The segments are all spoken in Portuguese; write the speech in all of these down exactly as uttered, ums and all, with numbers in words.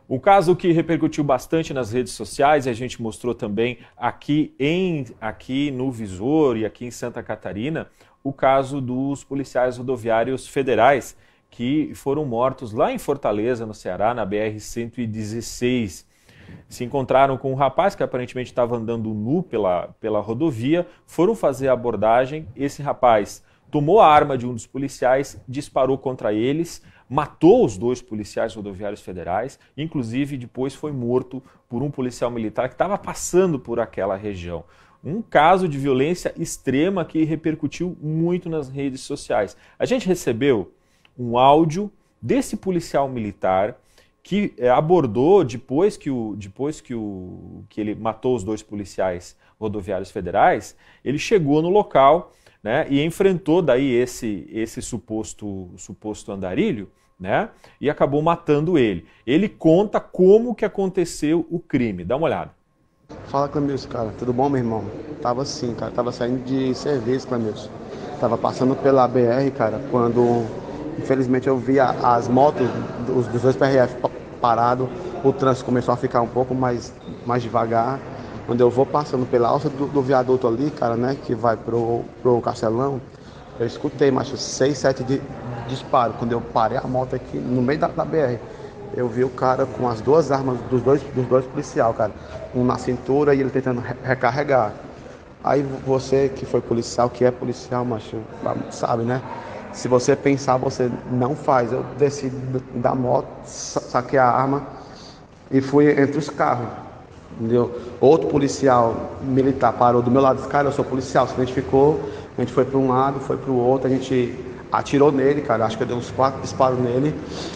Um caso que repercutiu bastante nas redes sociais, e a gente mostrou também aqui, em, aqui no Visor e aqui em Santa Catarina, o caso dos policiais rodoviários federais que foram mortos lá em Fortaleza, no Ceará, na B R cento e dezesseis. Se encontraram com um rapaz que aparentemente estava andando nu pela, pela rodovia, foram fazer a abordagem, esse rapaz tomou a arma de um dos policiais, disparou contra eles, matou os dois policiais rodoviários federais, inclusive depois foi morto por um policial militar que estava passando por aquela região. Um caso de violência extrema que repercutiu muito nas redes sociais. A gente recebeu um áudio desse policial militar que abordou, depois que, o, depois que, o, que ele matou os dois policiais rodoviários federais, ele chegou no local, né, e enfrentou daí esse, esse suposto, suposto andarilho, né, e acabou matando ele. Ele conta como que aconteceu o crime. Dá uma olhada. Fala, Clemilson, cara. Tudo bom, meu irmão? Tava assim, cara. Tava saindo de serviço, Clemilson. Tava passando pela B R, cara, quando, infelizmente, eu vi as motos dos, dos dois P R F parados. O trânsito começou a ficar um pouco mais, mais devagar. Quando eu vou passando pela alça do, do viaduto ali, cara, né, que vai pro, pro Castelão, eu escutei, macho, seis, sete de, disparos. Quando eu parei a moto aqui no meio da, da B R, eu vi o cara com as duas armas dos dois, dos dois policiais, cara. Um na cintura e ele tentando re recarregar. Aí você que foi policial, que é policial, macho, sabe, né? Se você pensar, você não faz. Eu desci da moto, saquei a arma e fui entre os carros. Entendeu? Outro policial militar parou do meu lado, disse, cara, eu sou policial, se identificou, a gente foi para um lado, foi para o outro, a gente atirou nele, cara, acho que eu dei uns quatro disparos nele,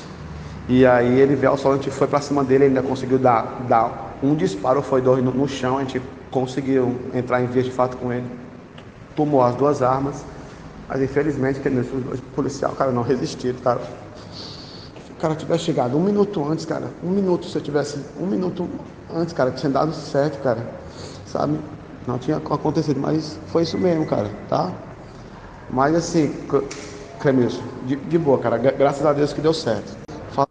e aí ele veio ao solo, a gente foi para cima dele, ele ainda conseguiu dar, dar um disparo, foi dois no, no chão, a gente conseguiu entrar em vias de fato com ele, tomou as duas armas, mas infelizmente, que nesses dois policiais, cara, não resistiram, cara. Se o cara tivesse chegado um minuto antes, cara, um minuto, se eu tivesse um minuto antes, cara, tinha dado certo, cara, sabe? Não tinha acontecido, mas foi isso mesmo, cara, tá? Mas assim, Clemilson, de, de boa, cara, graças a Deus que deu certo. Fala...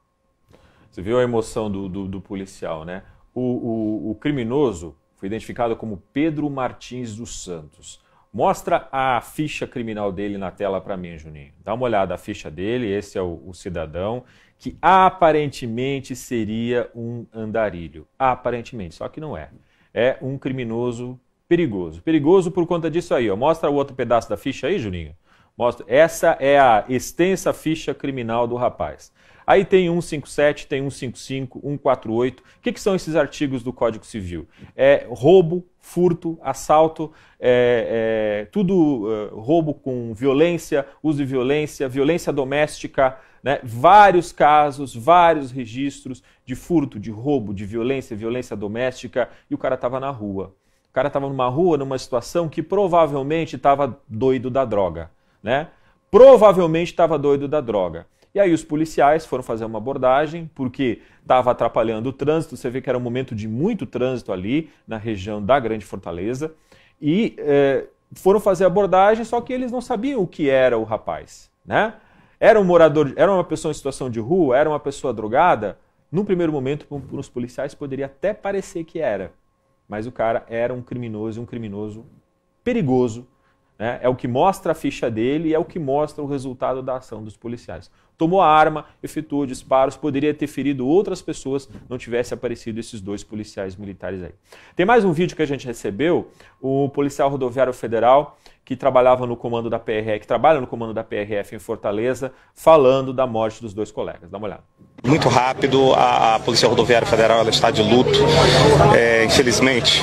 Você viu a emoção do, do, do policial, né? O, o, o criminoso foi identificado como Pedro Martins dos Santos. Mostra a ficha criminal dele na tela para mim, Juninho. Dá uma olhada a ficha dele, esse é o, o cidadão, que aparentemente seria um andarilho. Aparentemente, só que não é. É um criminoso perigoso. Perigoso por conta disso aí, ó. Mostra o outro pedaço da ficha aí, Juninho. Mostra. Essa é a extensa ficha criminal do rapaz. Aí tem cento e cinquenta e sete, tem cento e cinquenta e cinco, cento e quarenta e oito. O que, que são esses artigos do Código Civil? É roubo, furto, assalto, é, é, tudo é, roubo com violência, uso de violência, violência doméstica, né? Vários casos, vários registros de furto, de roubo, de violência, violência doméstica, e o cara estava na rua. O cara estava numa rua, numa situação que provavelmente estava doido da droga, né? Provavelmente estava doido da droga. E aí os policiais foram fazer uma abordagem, porque estava atrapalhando o trânsito, você vê que era um momento de muito trânsito ali, na região da Grande Fortaleza, e é, foram fazer a abordagem, só que eles não sabiam o que era o rapaz, né? Era um morador, era uma pessoa em situação de rua, era uma pessoa drogada? Num primeiro momento, para os policiais, poderia até parecer que era, mas o cara era um criminoso, um criminoso perigoso, né? É o que mostra a ficha dele e é o que mostra o resultado da ação dos policiais. Tomou a arma, efetuou disparos, poderia ter ferido outras pessoas, não tivesse aparecido esses dois policiais militares aí. Tem mais um vídeo que a gente recebeu, o policial rodoviário federal que trabalhava no comando da P R F, que trabalha no comando da P R F em Fortaleza, falando da morte dos dois colegas. Dá uma olhada. Muito rápido, a, a Polícia Rodoviária Federal ela está de luto, é, infelizmente.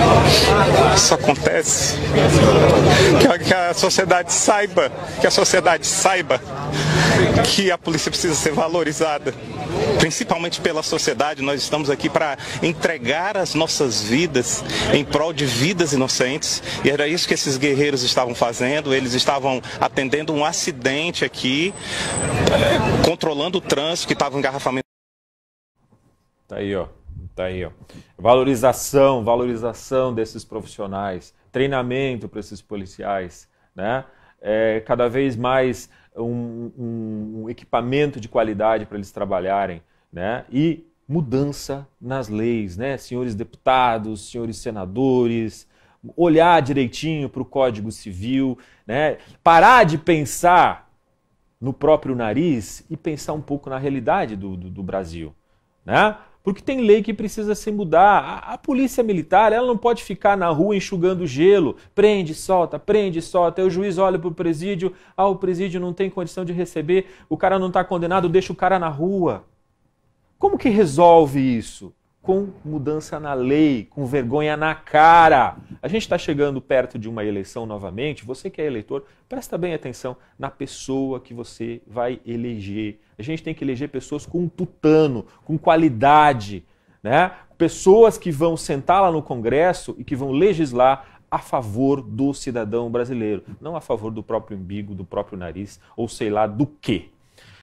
Isso acontece. Que a, que a sociedade saiba, que a sociedade saiba que a polícia precisa ser valorizada, principalmente pela sociedade. Nós estamos aqui para entregar as nossas vidas em prol de vidas inocentes, e era isso que esses guerreiros estavam fazendo. Eles estavam atendendo um acidente aqui, controlando o trânsito que estava em engarrafamento. Tá aí, ó. Tá aí, ó. Valorização, valorização desses profissionais, treinamento para esses policiais, né? É, cada vez mais um, um, um equipamento de qualidade para eles trabalharem, né? E mudança nas leis, né? Senhores deputados, senhores senadores, olhar direitinho para o Código Civil, né? Parar de pensar no próprio nariz e pensar um pouco na realidade do, do, do Brasil, né? Porque tem lei que precisa se mudar. A, a polícia militar, ela não pode ficar na rua enxugando gelo, prende, solta, prende, solta. Aí o juiz olha para o presídio, ah, o presídio não tem condição de receber, o cara não está condenado, deixa o cara na rua. Como que resolve isso? Com mudança na lei, com vergonha na cara. A gente está chegando perto de uma eleição novamente. Você que é eleitor, presta bem atenção na pessoa que você vai eleger. A gente tem que eleger pessoas com tutano, com qualidade, né? Pessoas que vão sentar lá no Congresso e que vão legislar a favor do cidadão brasileiro, não a favor do próprio umbigo, do próprio nariz, ou sei lá do quê.